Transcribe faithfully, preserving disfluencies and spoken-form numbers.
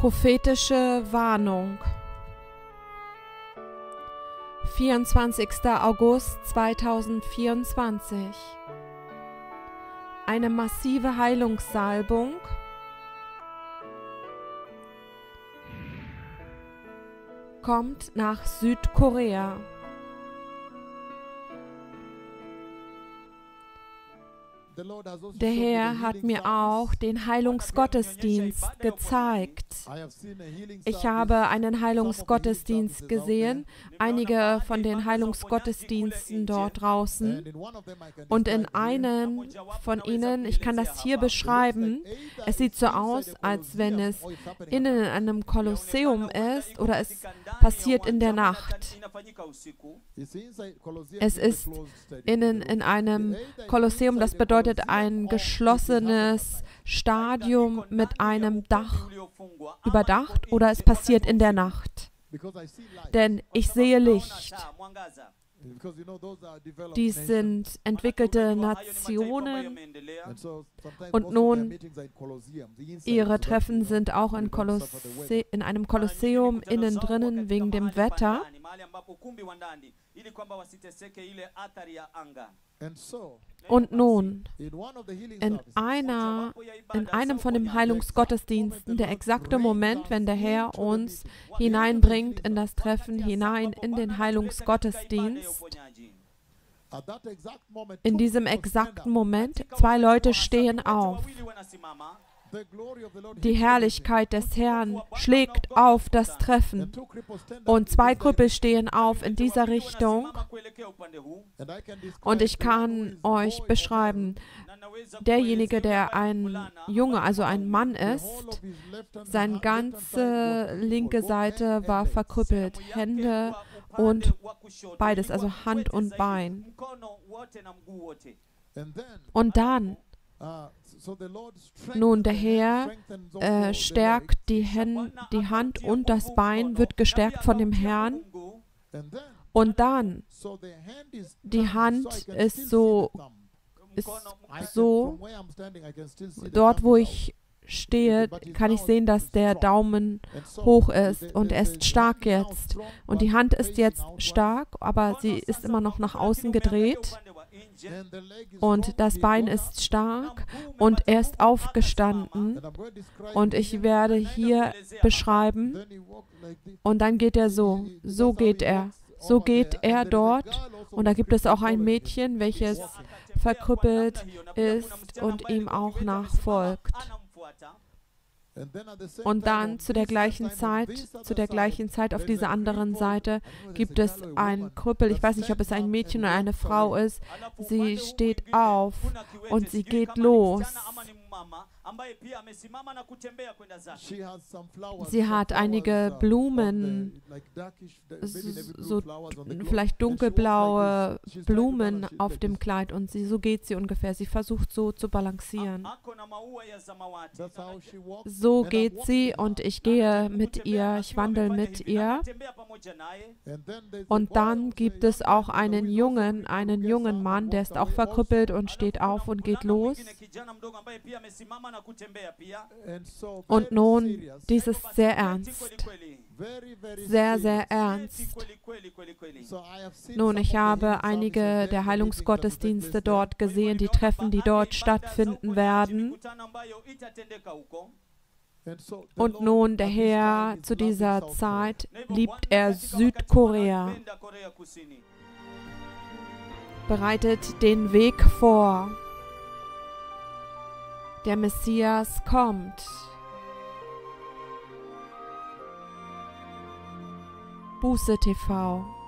Prophetische Warnung. vierundzwanzigster August zweitausendvierundzwanzig. Eine massive Heilungssalbung kommt nach Südkorea. Der Herr hat mir auch den Heilungsgottesdienst gezeigt. Ich habe einen Heilungsgottesdienst gesehen, einige von den Heilungsgottesdiensten dort draußen. Und in einem von ihnen, ich kann das hier beschreiben, es sieht so aus, als wenn es innen in einem Kolosseum ist oder es passiert in der Nacht. Es ist innen in einem Kolosseum, das bedeutet ein geschlossenes Stadium mit einem Dach überdacht, oder es passiert in der Nacht. Denn ich sehe Licht. Dies sind entwickelte Nationen und nun ihre Treffen sind auch in, Kolosse in einem Kolosseum innen drinnen wegen dem Wetter. Und nun, in, einer, in einem von den Heilungsgottesdiensten, der exakte Moment, wenn der Herr uns hineinbringt in das Treffen, hinein in den Heilungsgottesdienst, in diesem exakten Moment, zwei Leute stehen auf. Die Herrlichkeit des Herrn schlägt auf das Treffen und zwei Krüppel stehen auf in dieser Richtung und ich kann euch beschreiben, derjenige, der ein Junge, also ein Mann ist, seine ganze linke Seite war verkrüppelt, Hände und beides, also Hand und Bein. Und dann Nun, der Herr äh, stärkt die, Hän die Hand und das Bein, wird gestärkt von dem Herrn. Und dann, die Hand ist so, ist so, dort wo ich stehe, kann ich sehen, dass der Daumen hoch ist und er ist stark jetzt. Und die Hand ist jetzt stark, aber sie ist immer noch nach außen gedreht. Und das Bein ist stark und er ist aufgestanden und ich werde hier beschreiben und dann geht er so, so geht er, so geht er dort und da gibt es auch ein Mädchen, welches verkrüppelt ist und ihm auch nachfolgt. Und dann zu der gleichen Zeit, zu der gleichen Zeit auf dieser anderen Seite gibt es ein Krüppel. Ich weiß nicht, ob es ein Mädchen oder eine Frau ist. Sie steht auf und sie geht los. Sie hat einige Blumen, so vielleicht dunkelblaue Blumen auf dem Kleid und sie, so geht sie ungefähr. Sie versucht so zu balancieren. So geht sie und ich gehe mit ihr, ich wandle mit ihr. Und dann gibt es auch einen Jungen, einen jungen Mann, der ist auch verkrüppelt und steht auf und geht los. Und nun, dies ist sehr ernst, sehr, sehr ernst. Nun, ich habe einige der Heilungsgottesdienste dort gesehen, die Treffen, die dort stattfinden werden. Und nun, der Herr, zu dieser Zeit liebt er Südkorea, bereitet den Weg vor. Der Messias kommt. Buße T V